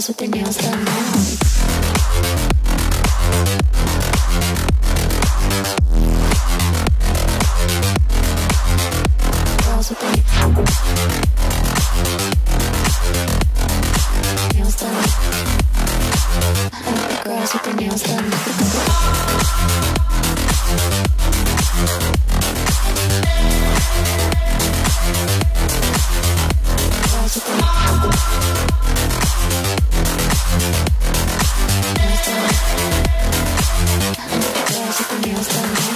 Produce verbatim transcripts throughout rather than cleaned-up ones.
girls with their nails done now. Girls with their nails done. I like the girls with their nails done. Girls with their nails done now.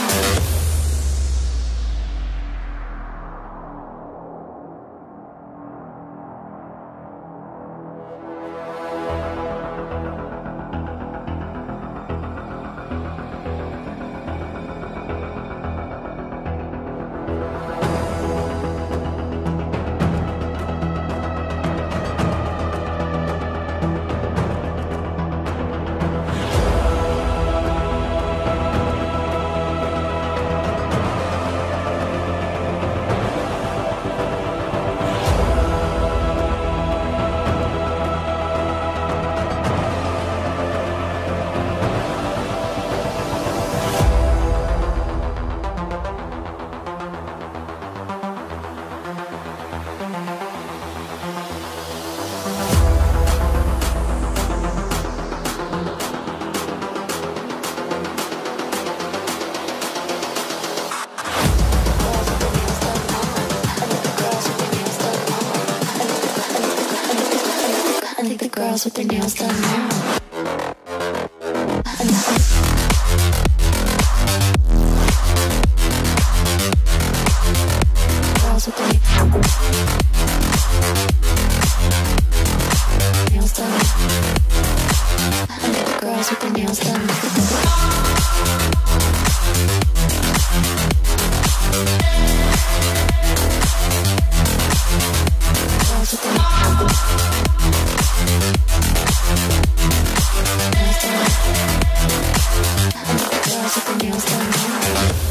Girls with their nails done now. Girls with their nails done. I like the girls with their nails done. Girls with their nails done.